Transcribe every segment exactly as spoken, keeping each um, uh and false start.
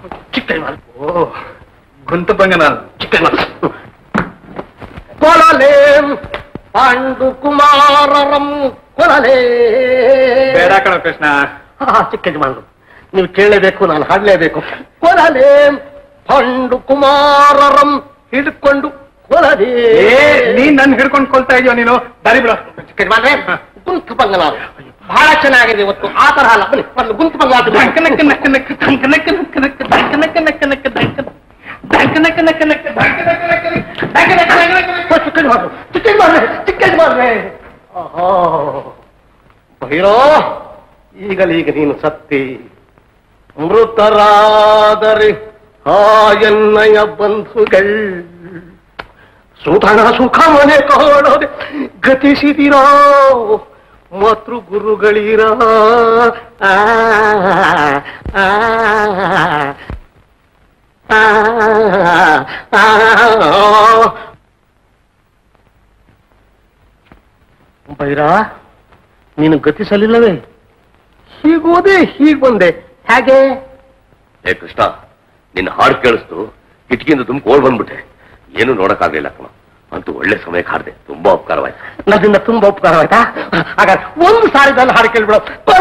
ಚಿಕ್ಕ ಓ ಗುಂತ ಬಂಗನ ಚಿಕ್ಕ ಕೊಲಲೇ ಪಾಂಡು ಕುಮಾರರಂ ಕೊಲಲೇ. ಬೇಡ ಕಣ ಕೃಷ್ಣ. ಹಾ ಚಿಕ್ಕ ಯಜಮಾನರು, ನೀವು ಕೇಳಲೇಬೇಕು, ನಾನು ಹಾಡಲೇಬೇಕು. ಕೊಲಲೇ ಪಾಂಡು ಕುಮಾರರಂ ಹಿಡ್ಕೊಂಡು ಕೊಲಲೇ. ನೀನ್ ನನ್ ಹಿಡ್ಕೊಂಡು ಕೊಲ್ತಾ ಇದೀಯ ನೀನು. ದಾರಿ ಬಿಡ ಚಿಕ್ಕ ಯಜಮಾನ್ರೆ. ಗುಂತ ಬಂಗನ ಬಹಳ ಚೆನ್ನಾಗಿದೆ ಇವತ್ತು. ಆ ತರಹ ಅಲ್ಲ, ಬನ್ನಿ ಒಂದು ಗುಂತ ಬಂಗ. ನಕ್ಕ ನಕ್ಕ ನಕ್ಕ ನಕ್ಕ ನಕ್ಕ ನಕ್ಕ ನಕ್ಕ ನಕ್ಕ ನಕ್ಕ ನಕ್ಕ ನಕ್ಕ ನಕ್ಕ ನಕ್ಕ ನಕ್ಕ ನಕ್ಕ ನಕ್ಕ ನಕ್ಕ ಭೈರೋ, ಈಗಲೀಗ ನೀನು ಸತ್ತಿ ಮೃತರಾದರೆ ಆ ಎನ್ನಯ ಬಂಧುಗಳು ಸುಧನ ಸುಖ ಮನೆ ಕಾಣದೆ ಗತಿಸಿದಿರೋ ಮಾತೃ ಗುರುಗಳೀರ. ಭೈರಾ, ನೀನು ಗತಿಸಲಿಲ್ಲವೇ? ಹೀಗೋದೆ ಹೀಗ್ ಬಂದೆ, ಹೇಗೆ? ಏ ಕೃಷ್ಣ, ನಿನ್ನ ಹಾಡು ಕೇಳಿಸ್ತು, ಕಿಟಕಿಯಿಂದ ತುಂಬ ಓಡ್ ಬಂದ್ಬಿಟ್ಟೆ. ಏನು ನೋಡಕ್ಕಾಗ್ಲಿಲ್ಲ ಕಣ. ಅಂತೂ ಒಳ್ಳೆ ಸಮಯಕ್ಕೆ ಹಾಡಿದೆ, ತುಂಬಾ ಉಪಕಾರವಾಯ್ತು. ನನ್ನಿಂದ ತುಂಬಾ ಉಪಕಾರವಾಯ್ತಾ? ಹಾಗಾದ್ರೆ ಒಂದು ಸಾರಿದಲ್ಲಿ ಹಾಡು ಕೇಳ್ಬಿಡೋ.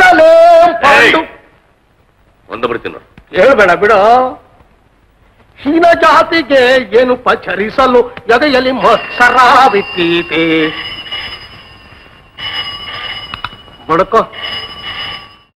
ಒಂದು ಬಿಡ್ತೀನಿ ನೋಡು. ಹೇಳ್ಬೇಡ ಬಿಡೋ. ಹೀನ ಜಾತಿಗೆ ಏನು ಪಚರಿಸಲು ಎದೆಯಲ್ಲಿ ಮತ್ಸರ ಬಿಟ್ಟೀತೆ. ಬಡಕೋ